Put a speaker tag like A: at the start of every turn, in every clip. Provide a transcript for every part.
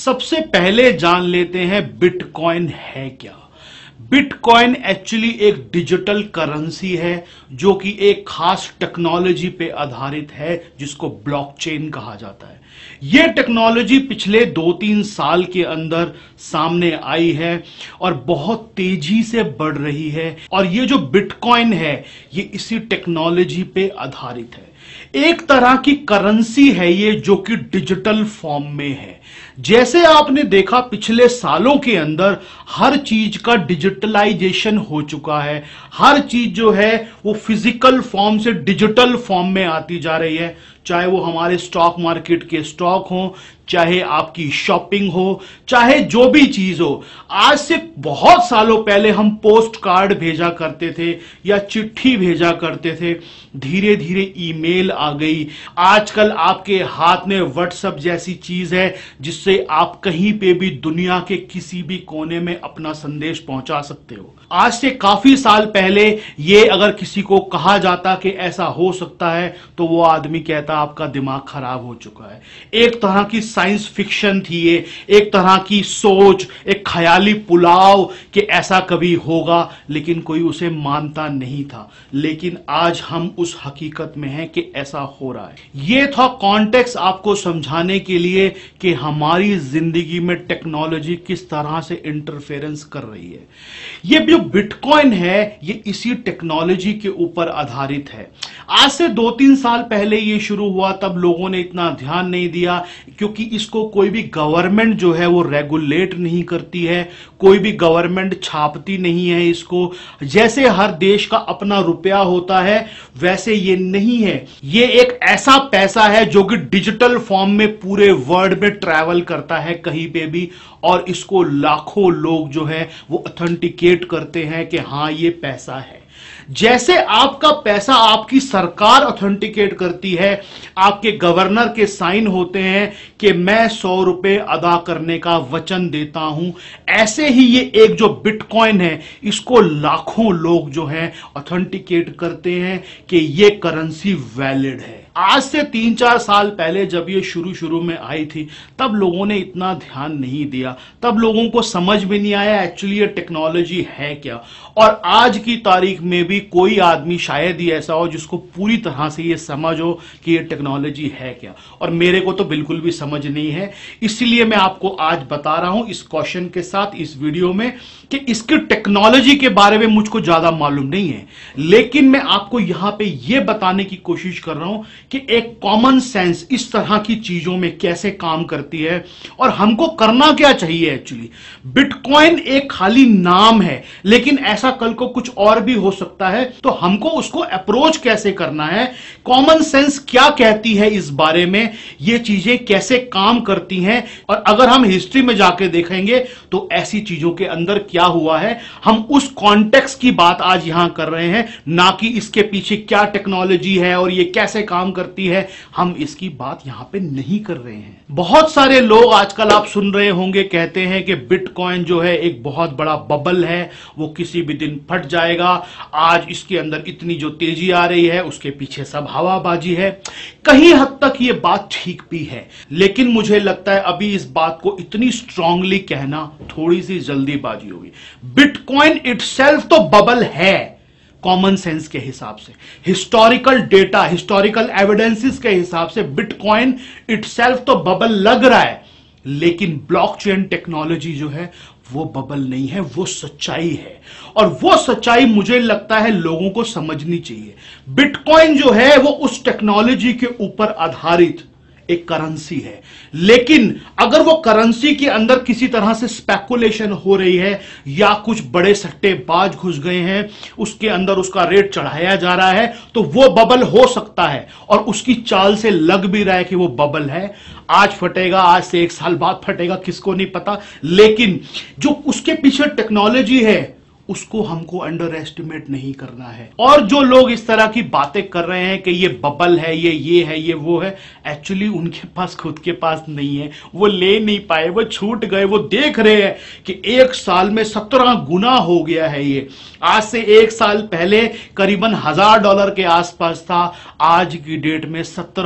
A: सबसे पहले जान लेते हैं बिटकॉइन है क्या। बिटकॉइन एक्चुअली एक डिजिटल करेंसी है जो कि एक खास टेक्नोलॉजी पे आधारित है जिसको ब्लॉकचेन कहा जाता है। यह टेक्नोलॉजी पिछले 2-3 साल के अंदर सामने आई है और बहुत तेजी से बढ़ रही है और ये जो बिटकॉइन है ये इसी टेक्नोलॉजी पे आधारित है। एक तरह की करेंसी है ये जो कि डिजिटल फॉर्म में है। जैसे आपने देखा पिछले सालों के अंदर हर चीज का डिजिटलाइजेशन हो चुका है, हर चीज जो है वो फिजिकल फॉर्म से डिजिटल फॉर्म में आती जा रही है, चाहे वो हमारे स्टॉक मार्केट के स्टॉक हो, चाहे आपकी शॉपिंग हो, चाहे जो भी चीज हो। आज से बहुत सालों पहले हम पोस्ट कार्ड भेजा करते थे या चिट्ठी भेजा करते थे, धीरे धीरे ईमेल आ गई। आजकल आपके हाथ में व्हाट्सएप जैसी चीज है जिससे आप कहीं पे भी दुनिया के किसी भी कोने में अपना संदेश पहुंचा सकते हो। आज से काफी साल पहले ये अगर किसी को कहा जाता कि ऐसा हो सकता है तो वो आदमी कहता आपका दिमाग खराब हो चुका है। एक तरह की साइंस फिक्शन थी ये, एक तरह की सोच, एक ख्याली पुलाव कि ऐसा कभी होगा, लेकिन कोई उसे मानता नहीं था। लेकिन आज हम उस हकीकत में हैं कि ऐसा हो रहा है। ये था कॉन्टेक्स्ट आपको समझाने के लिए कि हमारी जिंदगी में टेक्नोलॉजी किस तरह से इंटरफेरेंस कर रही है। ये जो बिटकॉइन है ये इसी टेक्नोलॉजी के ऊपर आधारित है। आज से 2-3 साल पहले ये शुरू हुआ, तब लोगों ने इतना ध्यान नहीं दिया क्योंकि इसको कोई भी गवर्नमेंट जो है वो रेगुलेट नहीं करती है, कोई भी गवर्नमेंट छापती नहीं है इसको। जैसे हर देश का अपना रुपया होता है वैसे ये नहीं है। ये एक ऐसा पैसा है जो कि डिजिटल फॉर्म में पूरे वर्ल्ड में ट्रैवल करता है कहीं पे भी, और इसको लाखों लोग जो है वो ऑथेंटिकेट करते हैं कि हां ये पैसा है। जैसे आपका पैसा आपकी सरकार ऑथेंटिकेट करती है, आपके गवर्नर के साइन होते हैं कि मैं 100 रुपए अदा करने का वचन देता हूं, ऐसे ही ये एक जो बिटकॉइन है इसको लाखों लोग जो हैं ऑथेंटिकेट करते हैं कि ये करेंसी वैलिड है। आज से 3-4 साल पहले जब ये शुरू में आई थी तब लोगों ने इतना ध्यान नहीं दिया, तब लोगों को समझ में नहीं आया एक्चुअली ये टेक्नोलॉजी है क्या। और आज की तारीख में भी कोई आदमी शायद ही ऐसा हो जिसको पूरी तरह से ये समझ हो कि ये टेक्नोलॉजी है क्या, और मेरे को तो बिल्कुल भी समझ नहीं है। इसलिए मैं आपको आज बता रहा हूं इस क्वेश्चन के साथ इस वीडियो में कि इसकी टेक्नोलॉजी के बारे में मुझको ज्यादा मालूम नहीं है, लेकिन मैं आपको यहां पे ये बताने की कोशिश कर रहा हूं कि एक कॉमन सेंस इस तरह की चीजों में कैसे काम करती है और हमको करना क्या चाहिए। एक्चुअली बिटकॉइन एक खाली नाम है, लेकिन ऐसा कल को कुछ और भी हो सकता है, तो हमको उसको अप्रोच कैसे करना है, कॉमन सेंस क्या कहती है इस बारे में, ये चीजें कैसे काम करती हैं, और अगर हम हिस्ट्री में जाके देखेंगे तो ऐसी चीजों के अंदर क्या हुआ है, हम उस कॉन्टेक्स्ट की बात आज यहां कर रहे हैं, ना कि इसके पीछे क्या टेक्नोलॉजी है और ये कैसे काम करती है, हम इसकी बात यहां पे नहीं कर रहे हैं। बहुत सारे लोग आजकल आप सुन रहे होंगे कहते हैं कि बिटकॉइन जो है एक बहुत बड़ा बबल है, वो किसी भी दिन फट जाएगा, आज इसके अंदर इतनी जो तेजी आ रही है उसके पीछे सब हवाबाजी है। कहीं हद तक ये बात ठीक भी है, लेकिन मुझे लगता है अभी इस बात को इतनी स्ट्रांगली कहना थोड़ी सी जल्दीबाजी होगी। बिटकॉइन इटसेल्फ तो बबल है कॉमन सेंस के हिसाब से, हिस्टोरिकल डेटा, हिस्टोरिकल एविडेंसेस के हिसाब से बिटकॉइन इटसेल्फ तो बबल लग रहा है, लेकिन ब्लॉकचेन टेक्नोलॉजी जो है वो बबल नहीं है, वो सच्चाई है, और वो सच्चाई मुझे लगता है लोगों को समझनी चाहिए। बिटकॉइन जो है वो उस टेक्नोलॉजी के ऊपर आधारित एक करेंसी है, लेकिन अगर वो करेंसी के अंदर किसी तरह से स्पेकुलेशन हो रही है या कुछ बड़े सट्टेबाज घुस गए हैं, उसके अंदर उसका रेट चढ़ाया जा रहा है, तो वो बबल हो सकता है, और उसकी चाल से लग भी रहा है कि वो बबल है। आज फटेगा, आज से 1 साल बाद फटेगा, किसको नहीं पता, लेकिन जो उसके पीछे टेक्नोलॉजी है उसको हमको अंडर एस्टिमेट नहीं करना है। और जो लोग इस तरह की बातें कर रहे हैं कि ये बबल है, ये है, ये वो है, एक्चुअली उनके पास खुद के पास नहीं है, वो ले नहीं पाए, वो छूट गए। वो देख रहे हैं कि एक साल में 17 गुना हो गया है ये। आज से एक साल पहले करीबन $1000 के आसपास था, आज की डेट में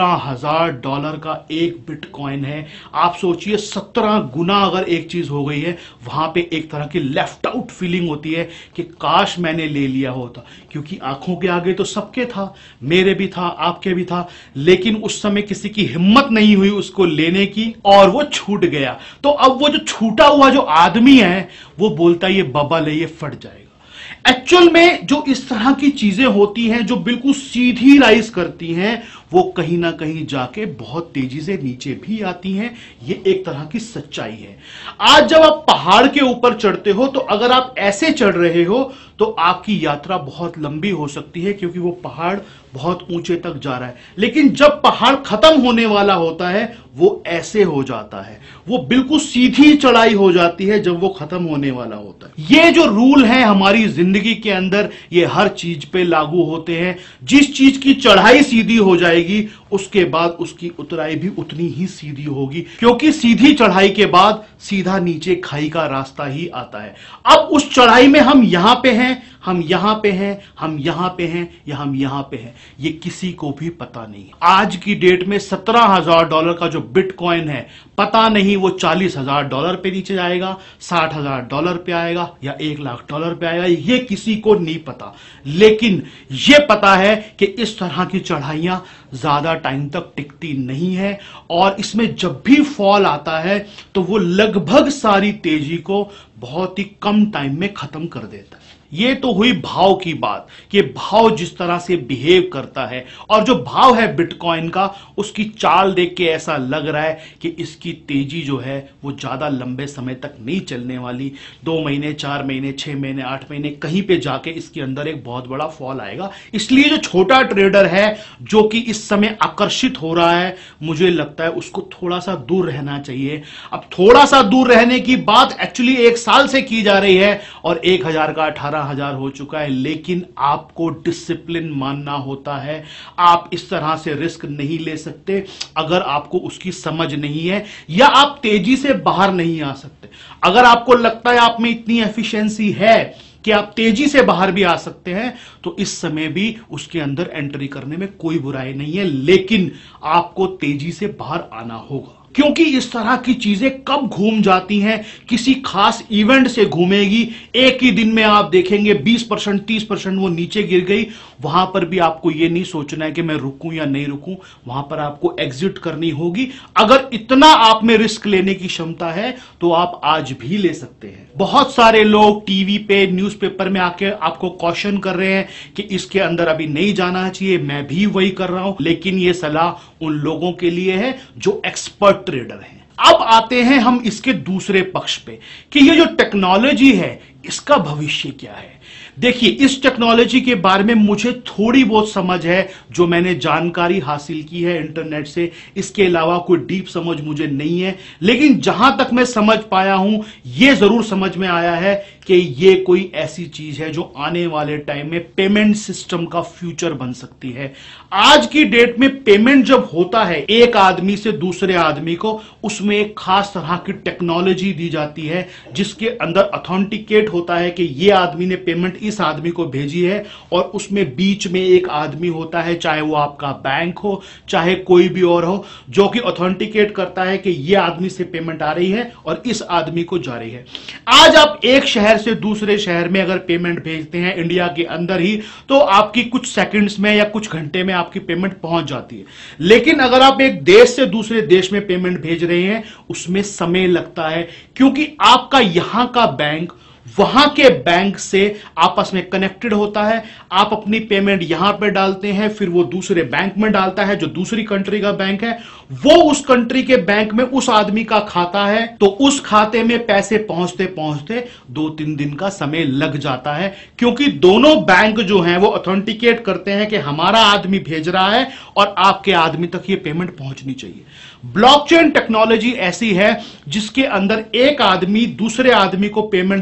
A: $17,000 का एक बिटकॉइन है। आप सोचिए 17 गुना अगर एक चीज हो गई है, वहां पे एक तरह की लेफ्ट आउट फीलिंग होती है कि काश मैंने ले लिया होता, क्योंकि आंखों के आगे तो सबके था, मेरे भी था, आपके भी था, लेकिन उस समय किसी की हिम्मत नहीं हुई उसको लेने की और वो छूट गया। तो अब वो जो छूटा हुआ जो आदमी है वो बोलता है ये बबल है, ये फट जाएगा। एक्चुअल में जो इस तरह की चीजें होती हैं जो बिल्कुल सीधी राइज करती हैं, वो कहीं ना कहीं जाके बहुत तेजी से नीचे भी आती हैं। ये एक तरह की सच्चाई है। आज जब आप पहाड़ के ऊपर चढ़ते हो तो अगर आप ऐसे चढ़ रहे हो तो आपकी यात्रा बहुत लंबी हो सकती है, क्योंकि वो पहाड़ बहुत ऊंचे तक जा रहा है। लेकिन जब पहाड़ खत्म होने वाला होता है वो ऐसे हो जाता है, वो बिल्कुल सीधी चढ़ाई हो जाती है जब वो खत्म होने वाला होता है। ये जो रूल है हमारी जिंदगी के अंदर, ये हर चीज पे लागू होते हैं। जिस चीज की चढ़ाई सीधी हो जाएगी उसके बाद उसकी उतराई भी उतनी ही सीधी होगी, क्योंकि सीधी चढ़ाई के बाद सीधा नीचे खाई का रास्ता ही आता है। अब उस चढ़ाई में हम यहां पे हैं, हम यहां पे हैं, हम यहां पे हैं, या हम यहां पे हैं, ये किसी को भी पता नहीं। आज की डेट में $17,000 का जो बिटकॉइन है, पता नहीं वो $40,000 पे नीचे जाएगा, $60,000 पे आएगा, या $1,00,000 पे आएगा, ये किसी को नहीं पता। लेकिन ये पता है कि इस तरह की चढ़ाइयां ज्यादा टाइम तक टिकती नहीं है, और इसमें जब भी फॉल आता है तो वो लगभग सारी तेजी को बहुत ही कम टाइम में खत्म कर देता है। ये तो हुई भाव की बात कि भाव जिस तरह से बिहेव करता है, और जो भाव है बिटकॉइन का, उसकी चाल देख के ऐसा लग रहा है कि इसकी तेजी जो है वो ज्यादा लंबे समय तक नहीं चलने वाली। 2 महीने, 4 महीने, 6 महीने, 8 महीने, कहीं पे जाके इसके अंदर एक बहुत बड़ा फॉल आएगा। इसलिए जो छोटा ट्रेडर है जो कि इस समय आकर्षित हो रहा है, मुझे लगता है उसको थोड़ा सा दूर रहना चाहिए। अब थोड़ा सा दूर रहने की बात एक्चुअली 1 साल से की जा रही है, और 1000 का 18,000 हो चुका है। लेकिन आपको डिसिप्लिन मानना होता है। आप इस तरह से रिस्क नहीं ले सकते अगर आपको उसकी समझ नहीं है, या आप तेजी से बाहर नहीं आ सकते। अगर आपको लगता है आप में इतनी एफिशिएंसी है कि आप तेजी से बाहर भी आ सकते हैं, तो इस समय भी उसके अंदर एंट्री करने में कोई बुराई नहीं है, लेकिन आपको तेजी से बाहर आना होगा। क्योंकि इस तरह की चीजें कब घूम जाती हैं, किसी खास इवेंट से घूमेगी। एक ही दिन में आप देखेंगे 20%, 30% वो नीचे गिर गई। वहां पर भी आपको ये नहीं सोचना है कि मैं रुकूं या नहीं रुकूं, वहां पर आपको एग्जिट करनी होगी। अगर इतना आप में रिस्क लेने की क्षमता है तो आप आज भी ले सकते हैं। बहुत सारे लोग टीवी पे, न्यूज़पेपर में आके आपको क्वेश्चन कर रहे हैं कि इसके अंदर अभी नहीं जाना चाहिए। मैं भी वही कर रहा हूं, लेकिन यह सलाह उन लोगों के लिए है जो एक्सपर्ट ट्रेडर हैं। अब आते हैं हम इसके दूसरे पक्ष पे कि ये जो टेक्नोलॉजी है इसका भविष्य क्या है। देखिए, इस टेक्नोलॉजी के बारे में मुझे थोड़ी बहुत समझ है, जो मैंने जानकारी हासिल की है इंटरनेट से। इसके अलावा कोई डीप समझ मुझे नहीं है, लेकिन जहां तक मैं समझ पाया हूं, यह जरूर समझ में आया है कि यह कोई ऐसी चीज है जो आने वाले टाइम में पेमेंट सिस्टम का फ्यूचर बन सकती है। आज की डेट में पेमेंट जब होता है एक आदमी से दूसरे आदमी को, उसमें एक खास तरह की टेक्नोलॉजी दी जाती है जिसके अंदर ऑथेंटिकेट होता है कि यह आदमी ने पेमेंट इस आदमी को भेजी है, और उसमें बीच में एक आदमी होता है, चाहे वो आपका बैंक हो चाहे कोई भी और हो, जो कि ऑथेंटिकेट करता है कि यह आदमी से पेमेंट आ रही है और इस आदमी को जा रही है। आज आप एक शहर से दूसरे शहर में अगर पेमेंट भेजते हैं इंडिया के अंदर ही, तो आपकी कुछ सेकंड्स में या कुछ घंटे में आपकी पेमेंट पहुंच जाती है। लेकिन अगर आप एक देश से दूसरे देश में पेमेंट भेज रहे हैं, उसमें समय लगता है, क्योंकि आपका यहां का बैंक वहां के बैंक से आपस में कनेक्टेड होता है। आप अपनी पेमेंट यहां पे डालते हैं, फिर वो दूसरे बैंक में डालता है जो दूसरी कंट्री का बैंक है, वो उस कंट्री के बैंक में उस आदमी का खाता है, तो उस खाते में पैसे पहुंचते पहुंचते 2-3 दिन का समय लग जाता है, क्योंकि दोनों बैंक जो हैं वो ऑथेंटिकेट करते हैं कि हमारा आदमी भेज रहा है और आपके आदमी तक ये पेमेंट पहुंचनी चाहिए। ब्लॉकचेन टेक्नोलॉजी ऐसी है जिसके अंदर एक आदमी दूसरे आदमी को पेमेंट भेज सकता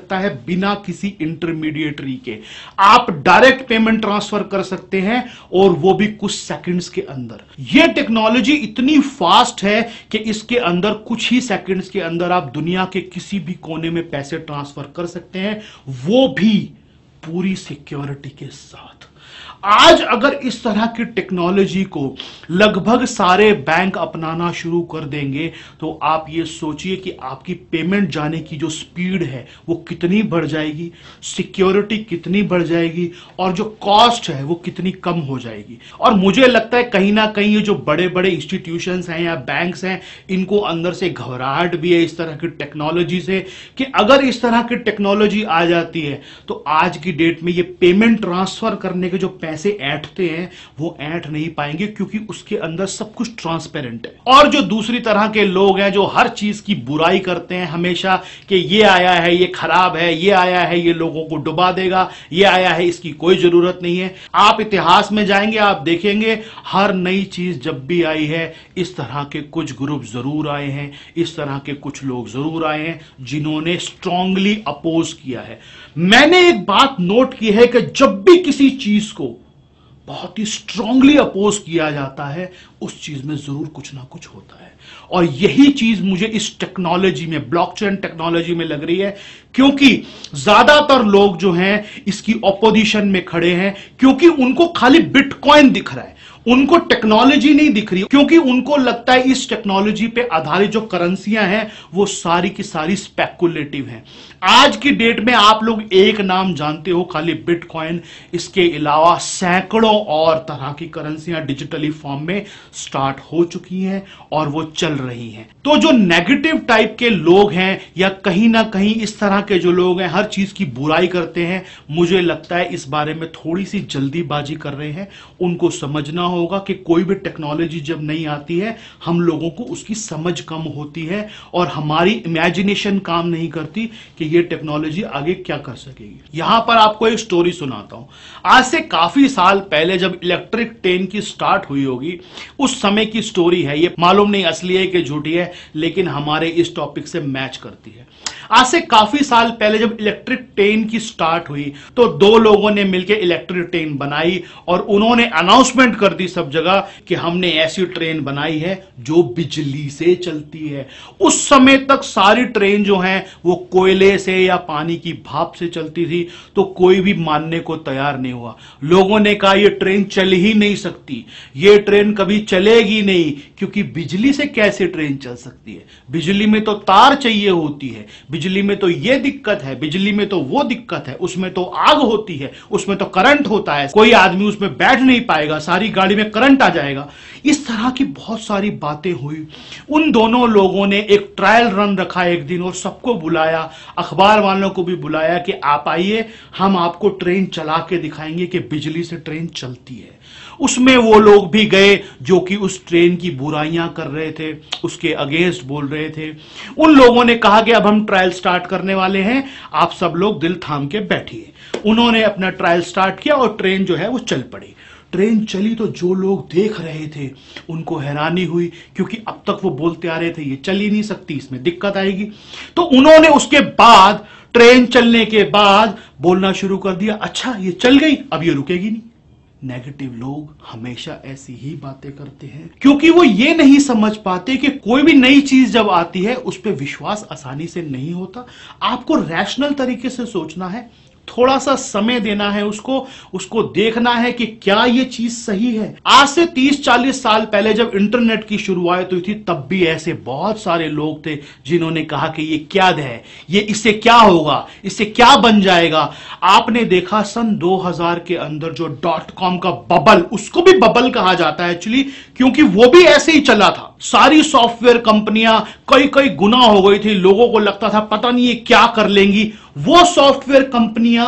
A: सकता है बिना किसी इंटरमीडिएटरी के। आप डायरेक्ट पेमेंट ट्रांसफर कर सकते हैं और वो भी कुछ सेकंड्स के अंदर। यह टेक्नोलॉजी इतनी फास्ट है कि इसके अंदर कुछ ही सेकंड्स के अंदर आप दुनिया के किसी भी कोने में पैसे ट्रांसफर कर सकते हैं, वो भी पूरी सिक्योरिटी के साथ। आज अगर इस तरह की टेक्नोलॉजी को लगभग सारे बैंक अपनाना शुरू कर देंगे तो आप ये सोचिए कि आपकी पेमेंट जाने की जो स्पीड है वो कितनी बढ़ जाएगी, सिक्योरिटी कितनी बढ़ जाएगी और जो कॉस्ट है वो कितनी कम हो जाएगी। और मुझे लगता है कहीं ना कहीं ये जो बड़े बड़े इंस्टीट्यूशंस हैं या बैंक्स हैं, इनको अंदर से घबराहट भी है इस तरह की टेक्नोलॉजी से कि अगर इस तरह की टेक्नोलॉजी आ जाती है तो आज की डेट में ये पेमेंट ट्रांसफर करने के जो पैसे ऐंठते हैं वो ऐंठ नहीं पाएंगे, क्योंकि उसके अंदर सब कुछ ट्रांसपेरेंट है। और जो दूसरी तरह के लोग हैं जो हर चीज की बुराई करते हैं हमेशा कि ये आया है ये खराब है, ये आया है ये लोगों को डुबा देगा, ये आया है इसकी कोई जरूरत नहीं है। आप इतिहास में जाएंगे, आप देखेंगे हर नई चीज जब भी आई है इस तरह के कुछ ग्रुप जरूर आए हैं, इस तरह के कुछ लोग जरूर आए हैं जिन्होंने स्ट्रांगली अपोज किया है। मैंने एक बात नोट की है कि जब भी किसी चीज को बहुत ही स्ट्रांगली अपोज किया जाता है उस चीज में जरूर कुछ ना कुछ होता है। और यही चीज मुझे इस टेक्नोलॉजी में, ब्लॉकचेन टेक्नोलॉजी में लग रही है, क्योंकि ज्यादातर लोग जो हैं इसकी ऑपोजिशन में खड़े हैं, क्योंकि उनको खाली बिटकॉइन दिख रहा है, उनको टेक्नोलॉजी नहीं दिख रही, क्योंकि उनको लगता है इस टेक्नोलॉजी पे आधारित जो करेंसियां हैं वो सारी की सारी स्पेकुलेटिव हैं। आज की डेट में आप लोग एक नाम जानते हो, खाली बिटकॉइन, इसके अलावा सैकड़ों और तरह की करेंसियां डिजिटली फॉर्म में स्टार्ट हो चुकी हैं और वो चल रही हैं। तो जो नेगेटिव टाइप के लोग हैं या कहीं ना कहीं इस तरह के जो लोग हैं हर चीज की बुराई करते हैं, मुझे लगता है इस बारे में थोड़ी सी जल्दीबाजी कर रहे हैं। उनको समझना होगा कि कोई भी टेक्नोलॉजी जब नहीं आती है हम लोगों को उसकी समझ कम होती है और हमारी इमेजिनेशन काम नहीं करती कि ये टेक्नोलॉजी आगे क्या कर सकेगी। यहां पर आपको एक स्टोरी सुनाता हूं। आज से काफी साल पहले जब इलेक्ट्रिक ट्रेन की स्टार्ट हुई होगी उस समय की स्टोरी है, ये मालूम नहीं असली है कि झूठी है, लेकिन हमारे इस टॉपिक से मैच करती है। आज से काफी साल पहले जब इलेक्ट्रिक ट्रेन की स्टार्ट हुई तो दो लोगों ने मिलकर इलेक्ट्रिक ट्रेन बनाई और उन्होंने अनाउंसमेंट कर दी सब जगह कि हमने ऐसी ट्रेन बनाई है जो बिजली से चलती है। उस समय तक सारी ट्रेन जो है वो कोयले से या पानी की भाप से चलती थी, तो कोई भी मानने को तैयार नहीं हुआ। लोगों ने कहा यह ट्रेन चल ही नहीं सकती, यह ट्रेन कभी चलेगी नहीं, क्योंकि बिजली से कैसे ट्रेन चल सकती है, बिजली में तो तार चाहिए होती है, बिजली में तो यह दिक्कत है, बिजली में तो वो दिक्कत है, उसमें तो आग होती है, उसमें तो करंट होता है, कोई आदमी उसमें बैठ नहीं पाएगा, सारी गाड़ी में करंट आ जाएगा। इस तरह की बहुत सारी बातें हुई। उन दोनों लोगों ने एक ट्रायल रन रखा एक दिन और सबको बुलाया, अखबार वालों को भी बुलाया कि आप आइए, हम आपको ट्रेन चला के दिखाएंगे कि बिजली से ट्रेन चलती है। उसमें वो लोग भी गए जो कि उस ट्रेन की बुराइयां कर रहे थे, उसके अगेंस्ट बोल रहे थे। उन लोगों ने कहा कि अब हम ट्रायल स्टार्ट करने वाले हैं, आप सब लोग दिल थाम के बैठिए। उन्होंने अपना ट्रायल स्टार्ट किया और ट्रेन जो है वो चल पड़ी। ट्रेन चली तो जो लोग देख रहे थे उनको हैरानी हुई, क्योंकि अब तक वो बोलते आ रहे थे ये चल ही नहीं सकती, इसमें दिक्कत आएगी। तो उन्होंने उसके बाद, ट्रेन चलने के बाद बोलना शुरू कर दिया, अच्छा ये चल गई अब ये रुकेगी नहीं। नेगेटिव लोग हमेशा ऐसी ही बातें करते हैं, क्योंकि वो ये नहीं समझ पाते कि कोई भी नई चीज जब आती है उस पर विश्वास आसानी से नहीं होता। आपको रैशनल तरीके से सोचना है, थोड़ा सा समय देना है उसको देखना है कि क्या ये चीज सही है। आज से 30-40 साल पहले जब इंटरनेट की शुरुआत हुई थी तब भी ऐसे बहुत सारे लोग थे जिन्होंने कहा कि ये क्या है, ये इससे क्या होगा, इससे क्या बन जाएगा। आपने देखा सन 2000 के अंदर जो .com का बबल, उसको भी बबल कहा जाता है एक्चुअली, क्योंकि वो भी ऐसे ही चला था। सारी सॉफ्टवेयर कंपनियां कई गुना हो गई थी, लोगों को लगता था पता नहीं ये क्या कर लेंगी। वो सॉफ्टवेयर कंपनियां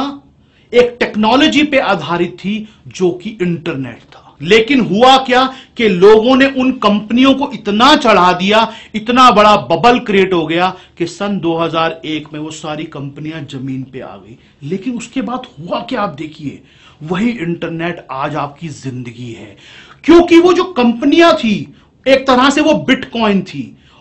A: एक टेक्नोलॉजी पे आधारित थी जो कि इंटरनेट था। लेकिन हुआ क्या कि लोगों ने उन कंपनियों को इतना चढ़ा दिया, इतना बड़ा बबल क्रिएट हो गया कि सन 2001 में वो सारी कंपनियां जमीन पे आ गई। लेकिन उसके बाद हुआ क्या, आप देखिए, वही इंटरनेट आज आपकी जिंदगी है। क्योंकि वो जो कंपनियां थी एक तरह से वो बिटकॉइन थी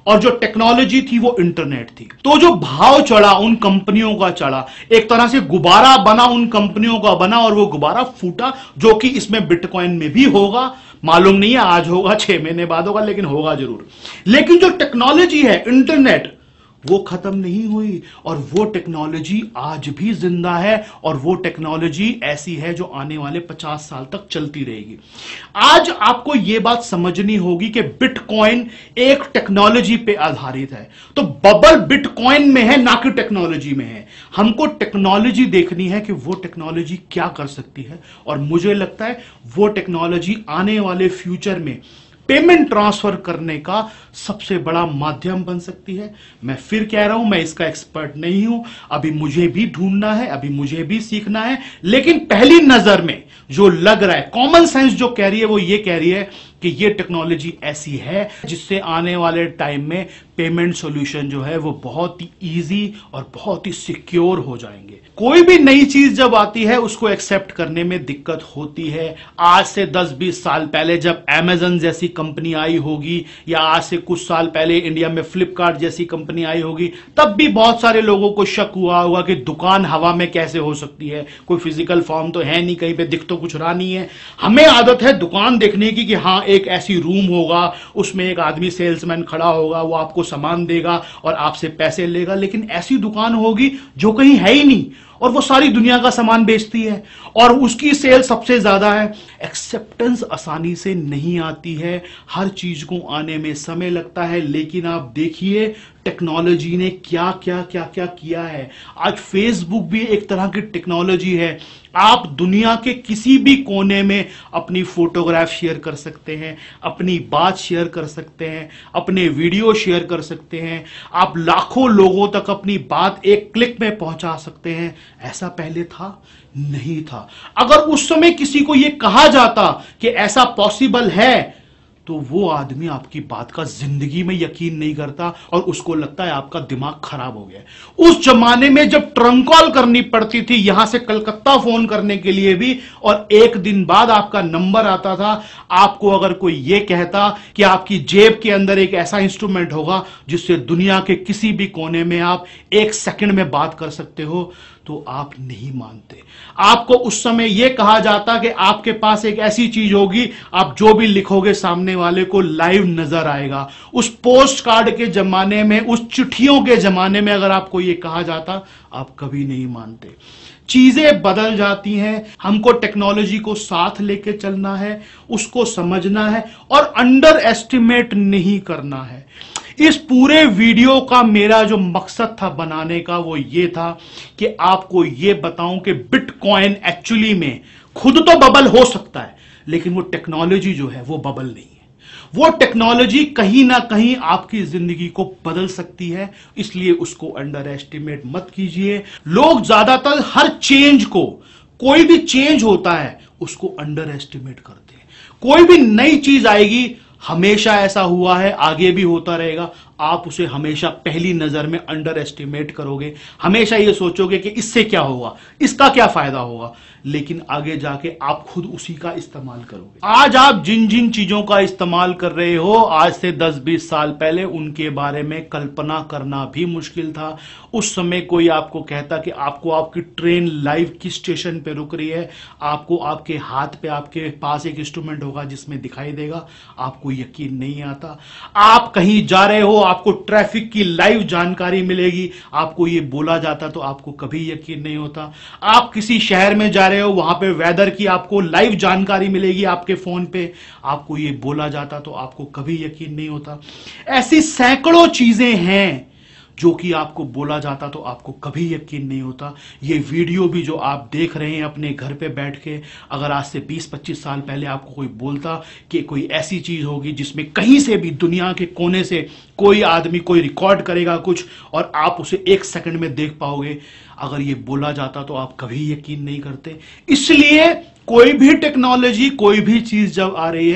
A: और जो टेक्नोलॉजी थी वो इंटरनेट थी। तो जो भाव चढ़ा उन कंपनियों का चढ़ा, एक तरह से गुब्बारा बना उन कंपनियों का बना, और वो गुब्बारा फूटा, जो कि इसमें बिटकॉइन में भी होगा। मालूम नहीं है आज होगा 6 महीने बाद होगा, लेकिन होगा जरूर। लेकिन जो टेक्नोलॉजी है इंटरनेट, वो खत्म नहीं हुई, और वो टेक्नोलॉजी आज भी जिंदा है, और वो टेक्नोलॉजी ऐसी है जो आने वाले 50 साल तक चलती रहेगी। आज आपको यह बात समझनी होगी कि बिटकॉइन एक टेक्नोलॉजी पे आधारित है। तो बबल बिटकॉइन में है, ना कि टेक्नोलॉजी में है। हमको टेक्नोलॉजी देखनी है कि वो टेक्नोलॉजी क्या कर सकती है, और मुझे लगता है वो टेक्नोलॉजी आने वाले फ्यूचर में पेमेंट ट्रांसफर करने का सबसे बड़ा माध्यम बन सकती है। मैं फिर कह रहा हूं, मैं इसका एक्सपर्ट नहीं हूं, अभी मुझे भी ढूंढना है, अभी मुझे भी सीखना है। लेकिन पहली नजर में जो लग रहा है, कॉमन सेंस जो कह रही है, वो ये कह रही है कि ये टेक्नोलॉजी ऐसी है जिससे आने वाले टाइम में पेमेंट सॉल्यूशन जो है वो बहुत ही इजी और बहुत ही सिक्योर हो जाएंगे। कोई भी नई चीज जब आती है उसको एक्सेप्ट करने में दिक्कत होती है। आज से 10-20 साल पहले जब अमेज़न जैसी कंपनी आई होगी, या आज से कुछ साल पहले इंडिया में फ्लिपकार्ट जैसी कंपनी आई होगी, तब भी बहुत सारे लोगों को शक हुआ होगा कि दुकान हवा में कैसे हो सकती है, कोई फिजिकल फॉर्म तो है नहीं, कहीं पे दिख तो कुछ रहा नहीं है। हमें आदत है दुकान देखने की कि हाँ एक ऐसी रूम होगा, उसमें एक आदमी सेल्समैन खड़ा होगा, वो आपको सामान देगा और आपसे पैसे लेगा। लेकिन ऐसी दुकान होगी जो कहीं है ही नहीं, और वो सारी दुनिया का सामान बेचती है, और उसकी सेल सबसे ज्यादा है। एक्सेप्टेंस आसानी से नहीं आती है, हर चीज को आने में समय लगता है। लेकिन आप देखिए टेक्नोलॉजी ने क्या क्या क्या क्या किया है। आज फेसबुक भी एक तरह की टेक्नोलॉजी है। आप दुनिया के किसी भी कोने में अपनी फोटोग्राफ शेयर कर सकते हैं, अपनी बात शेयर कर सकते हैं, अपने वीडियो शेयर कर सकते हैं। आप लाखों लोगों तक अपनी बात एक क्लिक में पहुंचा सकते हैं। ऐसा पहले था? नहीं था। अगर उस समय किसी को यह कहा जाता कि ऐसा पॉसिबल है, तो वो आदमी आपकी बात का जिंदगी में यकीन नहीं करता, और उसको लगता है आपका दिमाग खराब हो गया। उस जमाने में जब ट्रंक कॉल करनी पड़ती थी यहां से कलकत्ता फोन करने के लिए भी, और एक दिन बाद आपका नंबर आता था, आपको अगर कोई ये कहता कि आपकी जेब के अंदर एक ऐसा इंस्ट्रूमेंट होगा जिससे दुनिया के किसी भी कोने में आप 1 सेकंड में बात कर सकते हो, तो आप नहीं मानते। आपको उस समय यह कहा जाता कि आपके पास एक ऐसी चीज होगी, आप जो भी लिखोगे सामने वाले को लाइव नजर आएगा। उस पोस्ट कार्ड के जमाने में, उस चिट्ठियों के जमाने में अगर आपको यह कहा जाता, आप कभी नहीं मानते। चीजें बदल जाती हैं, हमको टेक्नोलॉजी को साथ लेके चलना है, उसको समझना है, और अंडर एस्टिमेट नहीं करना है। इस पूरे वीडियो का मेरा जो मकसद था बनाने का, वो ये था कि आपको ये बताऊं कि बिटकॉइन एक्चुअली में खुद तो बबल हो सकता है, लेकिन वो टेक्नोलॉजी जो है वो बबल नहीं है। वो टेक्नोलॉजी कहीं ना कहीं आपकी जिंदगी को बदल सकती है, इसलिए उसको अंडर एस्टिमेट मत कीजिए। लोग ज्यादातर हर चेंज को, कोई भी चेंज होता है उसको अंडर एस्टिमेट करते हैं। कोई भी नई चीज आएगी, हमेशा ऐसा हुआ है, आगे भी होता रहेगा, आप उसे हमेशा पहली नजर में अंडर एस्टिमेट करोगे। हमेशा ये सोचोगे कि इससे क्या होगा, इसका क्या फायदा होगा, लेकिन आगे जाके आप खुद उसी का इस्तेमाल करोगे। आज आप जिन जिन चीजों का इस्तेमाल कर रहे हो, आज से 10-20 साल पहले उनके बारे में कल्पना करना भी मुश्किल था। उस समय कोई आपको कहता कि आपको आपकी ट्रेन लाइव किस स्टेशन पे रुक रही है, आपको आपके हाथ पे, आपके पास एक इंस्ट्रूमेंट होगा जिसमें दिखाई देगा, आपको यकीन नहीं आता। आप कहीं जा रहे हो, आपको ट्रैफिक की लाइव जानकारी मिलेगी, आपको ये बोला जाता तो आपको कभी यकीन नहीं होता। आप किसी शहर में जा रहे हो, वहां पे वेदर की आपको लाइव जानकारी मिलेगी आपके फोन पे, आपको ये बोला जाता तो आपको कभी यकीन नहीं होता। ऐसी सैकड़ों चीजें हैं जो कि आपको बोला जाता तो आपको कभी यकीन नहीं होता। ये वीडियो भी जो आप देख रहे हैं अपने घर पे बैठ के, अगर आज से 20-25 साल पहले आपको कोई बोलता कि कोई ऐसी चीज होगी जिसमें कहीं से भी दुनिया के कोने से कोई आदमी कोई रिकॉर्ड करेगा कुछ और आप उसे 1 सेकंड में देख पाओगे, अगर ये बोला जाता तो आप कभी यकीन नहीं करते। इसलिए कोई भी टेक्नोलॉजी, कोई भी चीज जब आ रही है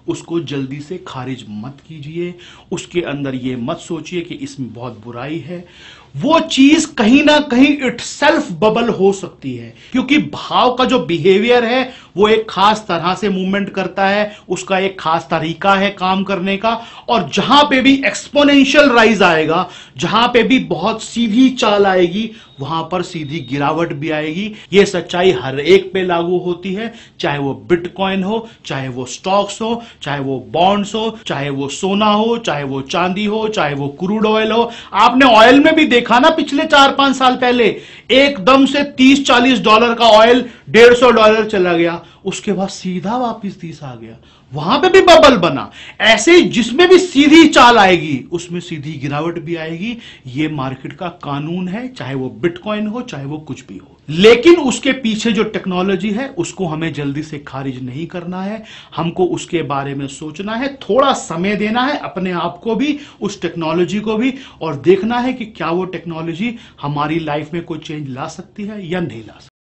A: उसको जल्दी से खारिज मत कीजिए, उसके अंदर ये मत सोचिए कि इसमें बहुत बुराई है। वो चीज कहीं ना कहीं इट सेल्फ बबल हो सकती है, क्योंकि भाव का जो बिहेवियर है वो एक खास तरह से मूवमेंट करता है, उसका एक खास तरीका है काम करने का। और जहां पे भी एक्सपोनेंशियल राइज आएगा, जहां पे भी बहुत सीधी चाल आएगी, वहां पर सीधी गिरावट भी आएगी। यह सच्चाई हर एक पे लागू होती है, चाहे वो बिटकॉइन हो, चाहे वो स्टॉक्स हो, चाहे वो बॉन्ड्स हो, चाहे वो सोना हो, चाहे वो चांदी हो, चाहे वो क्रूड ऑयल हो। आपने ऑयल में भी देखा ना, पिछले 4-5 साल पहले एकदम से $30-40 का ऑयल $150 चला गया, उसके बाद सीधा वापस 30 आ गया, वहां पे भी बबल बना। ऐसे ही जिसमें भी सीधी चाल आएगी उसमें सीधी गिरावट भी आएगी। ये मार्केट का कानून है, चाहे वो बिटकॉइन हो, चाहे वो कुछ भी हो। लेकिन उसके पीछे जो टेक्नोलॉजी है उसको हमें जल्दी से खारिज नहीं करना है, हमको उसके बारे में सोचना है, थोड़ा समय देना है अपने आप को भी, उस टेक्नोलॉजी को भी, और देखना है कि क्या वो टेक्नोलॉजी हमारी लाइफ में कोई चेंज ला सकती है या नहीं ला सकती।